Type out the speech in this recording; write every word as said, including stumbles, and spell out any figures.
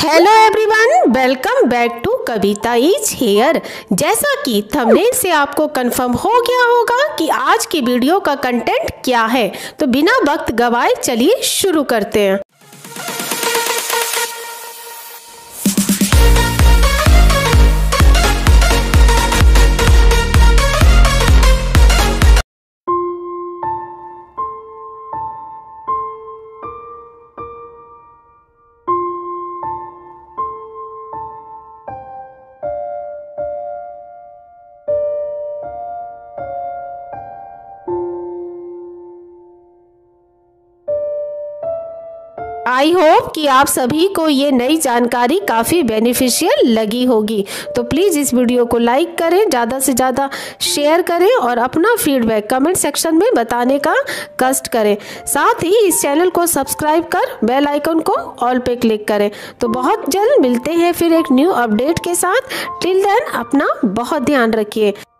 Hello everyone, welcome back to Kavita is here. जैसा कि thumbnail से आपको कंफर्म हो गया होगा कि आज की वीडियो का कंटेंट क्या है, तो बिना वक्त गवाए चलिए शुरू करते हैं। आई होप कि आप सभी को ये नई जानकारी काफ़ी बेनिफिशियल लगी होगी। तो प्लीज़ इस वीडियो को लाइक करें, ज़्यादा से ज़्यादा शेयर करें और अपना फीडबैक कमेंट सेक्शन में बताने का कष्ट करें। साथ ही इस चैनल को सब्सक्राइब कर बेल आइकन को ऑल पे क्लिक करें। तो बहुत जल्द मिलते हैं फिर एक न्यू अपडेट के साथ। टिल देन अपना बहुत ध्यान रखिए।